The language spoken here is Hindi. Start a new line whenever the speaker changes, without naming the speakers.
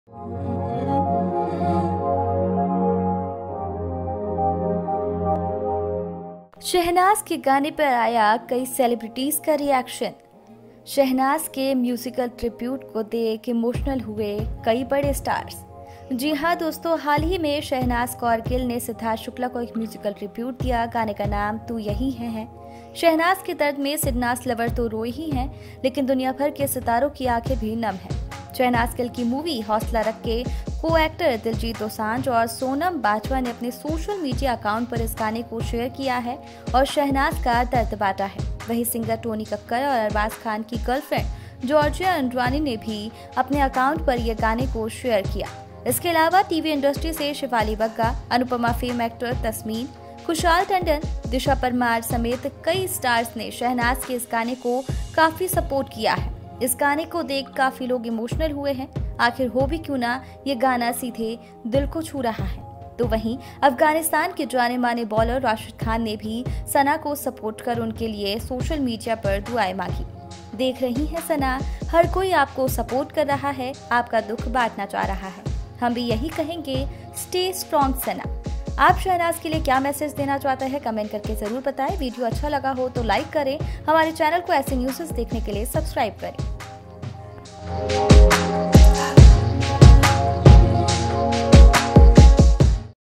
शहनाज के गाने पर आया कई सेलिब्रिटीज का रिएक्शन। शहनाज के म्यूजिकल ट्रिब्यूट को देख इमोशनल हुए कई बड़े स्टार्स। जी हाँ दोस्तों, हाल ही में शहनाज कौर गिल ने सिद्धार्थ शुक्ला को एक म्यूजिकल ट्रिब्यूट दिया। गाने का नाम तू यही है। शहनाज के दर्द में सिडनास लवर तो रोए ही हैं, लेकिन दुनिया भर के सितारों की आंखें भी नम हैं। शहनाज गिल की मूवी हौसला रख के को एक्टर दिलजीत दोसांझ और सोनम बाजवा ने अपने सोशल मीडिया अकाउंट पर इस गाने को शेयर किया है और शहनाज का दर्द बांटा है। वहीं सिंगर टोनी कक्कर और अरबाज खान की गर्लफ्रेंड जॉर्जिया अंडवानी ने भी अपने अकाउंट पर यह गाने को शेयर किया। इसके अलावा टीवी इंडस्ट्री से शिवाली बग्गा, अनुपमा फेम एक्टर तस्मीन, खुशहाल टंडन, दिशा परमार समेत कई स्टार्स ने शहनाज के इस गाने को काफी सपोर्ट किया है। इस गाने को देख काफी लोग इमोशनल हुए हैं। आखिर हो भी क्यों ना, ये गाना सीधे दिल को छू रहा है। तो वहीं अफगानिस्तान के जाने माने बॉलर राशिद खान ने भी सना को सपोर्ट कर उनके लिए सोशल मीडिया पर दुआएं मांगी। देख रही हैं सना, हर कोई आपको सपोर्ट कर रहा है, आपका दुख बांटना चाह रहा है। हम भी यही कहेंगे, स्टे स्ट्रॉन्ग सना। आप शहनाज के लिए क्या मैसेज देना चाहते हैं, कमेंट करके जरूर बताएं। वीडियो अच्छा लगा हो तो लाइक करें। हमारे चैनल को ऐसे न्यूज़ देखने के लिए सब्सक्राइब करें।